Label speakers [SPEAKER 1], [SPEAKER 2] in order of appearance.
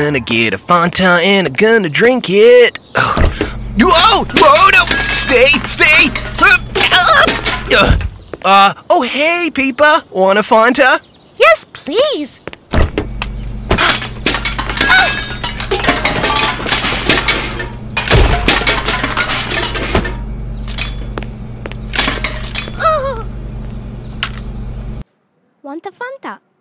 [SPEAKER 1] gonna get a Fanta and I'm gonna drink it. Oh. Whoa! Whoa! No! Stay! Stay! Oh, hey, Peepa. Want a Fanta?
[SPEAKER 2] Yes, please. Want a Fanta?